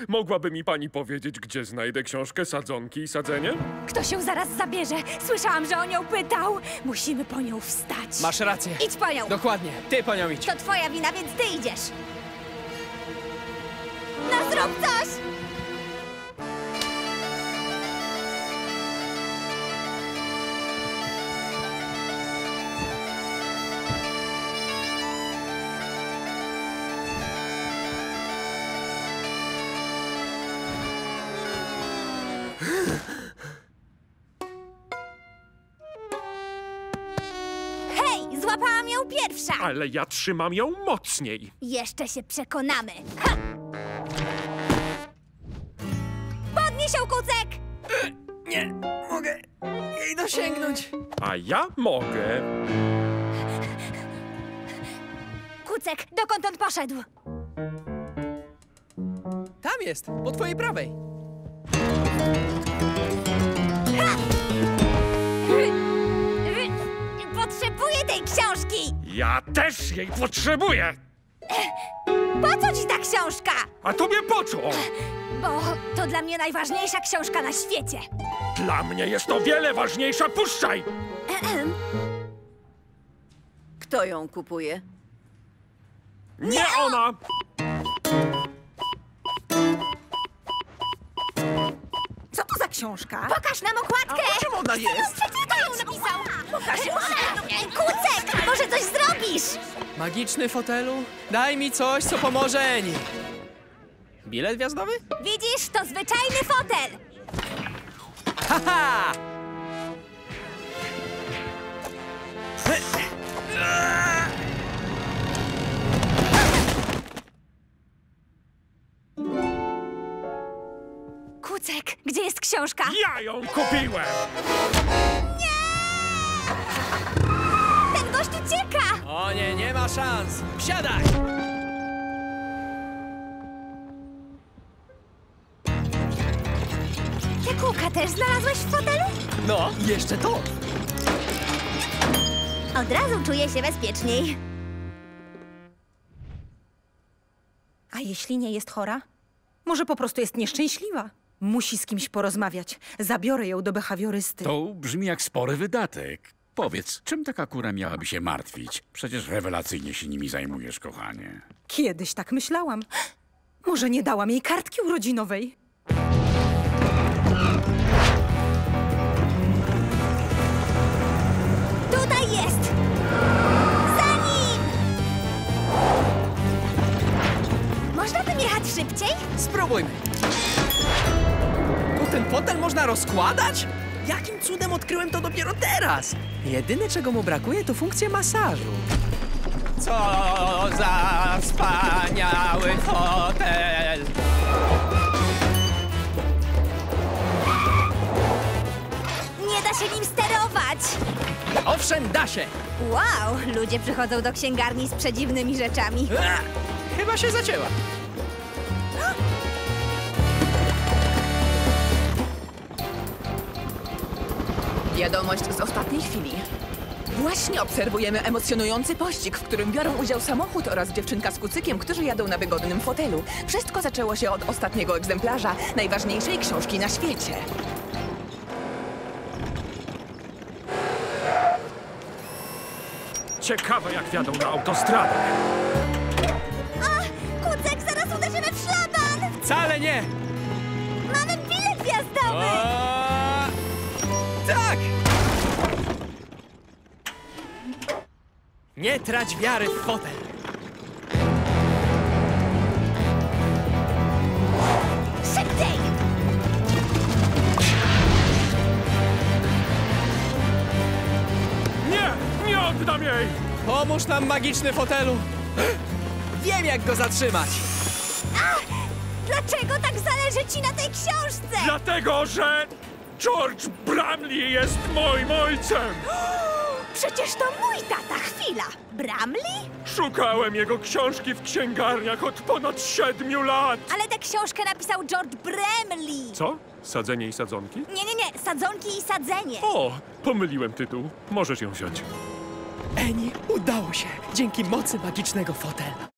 Mogłaby mi pani powiedzieć, gdzie znajdę książkę Sadzonki i Sadzenie? Ktoś ją zaraz zabierze. Słyszałam, że o nią pytał. Musimy po nią wstać. Masz rację. Idź po nią. Dokładnie. Ty po nią idź. To twoja wina, więc ty idziesz. No zrób coś! Hej, złapałam ją pierwsza! Ale ja trzymam ją mocniej. Jeszcze się przekonamy. Ha! Podnieś ją, Kucek! Nie mogę jej dosięgnąć. A ja mogę. Kucek, dokąd on poszedł? Tam jest, po twojej prawej. Potrzebuję tej książki! Ja też jej potrzebuję. Po co ci ta książka? A tobie po co? Bo to dla mnie najważniejsza książka na świecie. Dla mnie jest o wiele ważniejsza. Puszczaj! Kto ją kupuje? Nie ona! Co to za książka? Pokaż nam okładkę! A o czym ona jest? Kto ją napisał? Pokaż ją! Kucek, może coś zrobisz? Magiczny fotelu? Daj mi coś, co pomoże Eni. Bilet wjazdowy? Widzisz, to zwyczajny fotel. Haha! Kucek, gdzie jest książka? Ja ją kupiłem! Ten gość ucieka! O nie, nie ma szans. Wsiadaj! Te kółka też znalazłeś w fotelu? No, jeszcze to. Od razu czuję się bezpieczniej. A jeśli nie jest chora? Może po prostu jest nieszczęśliwa? Musi z kimś porozmawiać. Zabiorę ją do behawiorysty. To brzmi jak spory wydatek. Powiedz, czym taka kura miałaby się martwić? Przecież rewelacyjnie się nimi zajmujesz, kochanie. Kiedyś tak myślałam. Może nie dałam jej kartki urodzinowej? Tutaj jest! Za nim! Można tym jechać szybciej? Spróbujmy. To ten fotel można rozkładać? Jakim cudem odkryłem to dopiero teraz? Jedyne, czego mu brakuje, to funkcja masażu. Co za wspaniały fotel! Nie da się nim sterować! Owszem, da się! Wow, ludzie przychodzą do księgarni z przedziwnymi rzeczami. Chyba się zacięła. Wiadomość z ostatniej chwili. Właśnie obserwujemy emocjonujący pościg, w którym biorą udział samochód oraz dziewczynka z kucykiem, którzy jadą na wygodnym fotelu. Wszystko zaczęło się od ostatniego egzemplarza najważniejszej książki na świecie. Ciekawe, jak wjadą na autostradę. A, Kucek, zaraz uderzymy w szlaban! Wcale nie! Mamy bilet wjazdowy! Tak! Nie trać wiary w fotel. Szybciej! Nie! Nie oddam jej! Pomóż nam, magiczny fotelu. Wiem, jak go zatrzymać. A, dlaczego tak zależy ci na tej książce? Dlatego, że George Bramley jest moim ojcem! Przecież to mój tata, chwila. Bramley? Szukałem jego książki w księgarniach od ponad 7 lat! Ale tę książkę napisał George Bramley. Co? Sadzenie i sadzonki? Nie, sadzonki i sadzenie. O, pomyliłem tytuł. Możesz ją wziąć. Eni, udało się. Dzięki mocy magicznego fotela.